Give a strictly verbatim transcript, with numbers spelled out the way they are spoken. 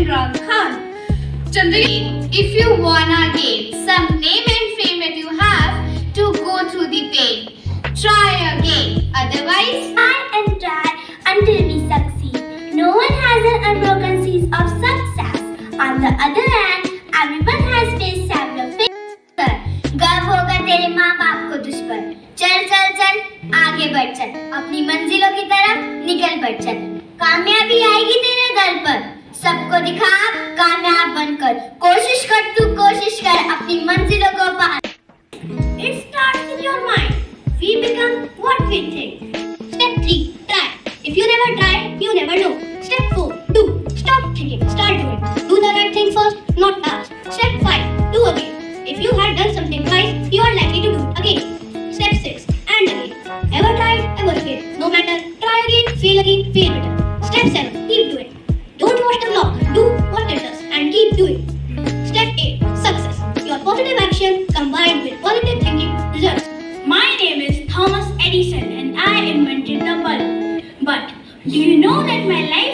Imran Khan. Chandrayaan, if you wanna gain some name and fame that you have to go through the pain, try again. Otherwise, try and try until we succeed. No one has an unbroken seas of success. On the other hand, everyone has faced several failures. गर्व होगा तेरे माँ बाप को तुझ पर. चल चल चल आगे बढ़ चल, अपनी मंजिलों की तरफ निकल बढ़ चल. कामयाबी आएगी तेरे दर पर. सबको दिखा कामयाब बनकर. कोशिश कर तू कोशिश कर अपनी मंजिलों को पार. It starts in your mind. We become what we think. Step three. Try. If you never try, you never know. Step four. Do. Stop thinking. Start doing. Do the right thing first, not last. Step five. Do again. If you had done something twice, you are likely to do it again. Step six. And again. Ever tried, ever failed. No matter. Try again, fail again, fail better. Step seven. Keep doing. Don't watch the vlog. Do what it does and keep doing. Step eight. Success. Your positive action combined with positive thinking results. My name is Thomas Edison and I invented the bulb. But do you know that my life